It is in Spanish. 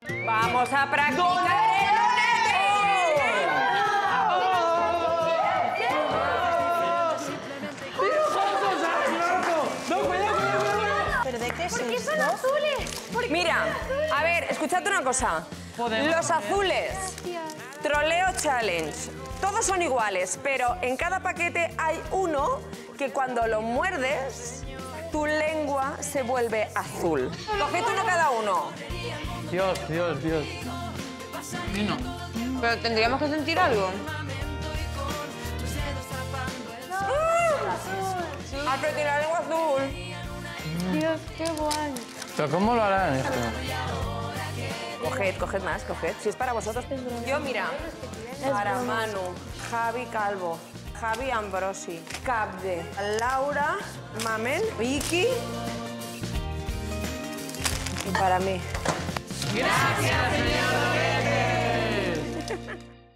Vamos a practicar el lunete. ¿Pero de qué es ¿Por qué esto? son azules? Mira, a ver, escuchad una cosa. Los azules, Troleo Challenge, todos son iguales, pero en cada paquete hay uno que cuando lo muerdes, tu lengua se vuelve azul. Coged uno cada uno. Dios. Y no. Pero tendríamos que sentir algo. ¡Ah! Pero tiene la lengua azul. Dios, qué guay. ¿Pero cómo lo harán esto? Coged más, coged. Si es para vosotros. Yo, mira, para Manu, Javi Calvo, Javi Ambrosi, Capde, Laura, Mamel, Vicky y para mí. Gracias,